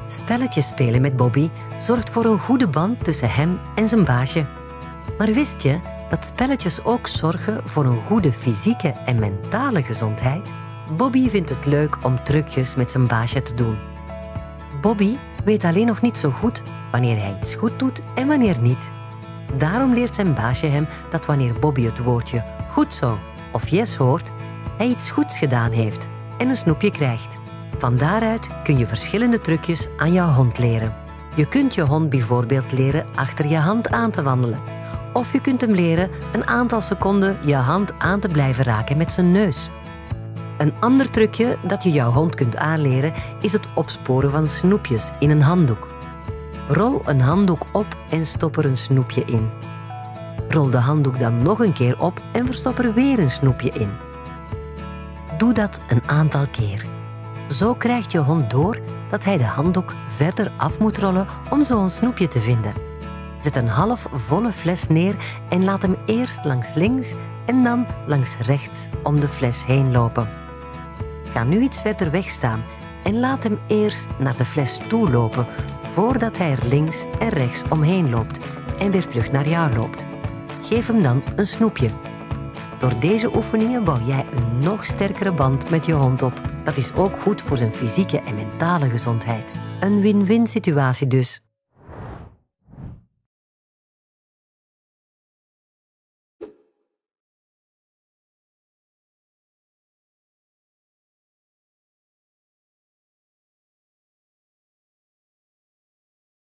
Spelletjes spelen met Bobby zorgt voor een goede band tussen hem en zijn baasje. Maar wist je dat spelletjes ook zorgen voor een goede fysieke en mentale gezondheid? Bobby vindt het leuk om trucjes met zijn baasje te doen. Bobby weet alleen nog niet zo goed wanneer hij iets goed doet en wanneer niet. Daarom leert zijn baasje hem dat wanneer Bobby het woordje goed zo of yes hoort, hij iets goeds gedaan heeft en een snoepje krijgt. Van daaruit kun je verschillende trucjes aan jouw hond leren. Je kunt je hond bijvoorbeeld leren achter je hand aan te wandelen. Of je kunt hem leren een aantal seconden je hand aan te blijven raken met zijn neus. Een ander trucje dat je jouw hond kunt aanleren is het opsporen van snoepjes in een handdoek. Rol een handdoek op en stop er een snoepje in. Rol de handdoek dan nog een keer op en verstop er weer een snoepje in. Doe dat een aantal keer. Zo krijgt je hond door dat hij de handdoek verder af moet rollen om zo een snoepje te vinden. Zet een half volle fles neer en laat hem eerst langs links en dan langs rechts om de fles heen lopen. Ga nu iets verder weg staan en laat hem eerst naar de fles toe lopen voordat hij er links en rechts omheen loopt en weer terug naar jou loopt. Geef hem dan een snoepje. Door deze oefeningen bouw jij een nog sterkere band met je hond op. Dat is ook goed voor zijn fysieke en mentale gezondheid. Een win-win situatie dus.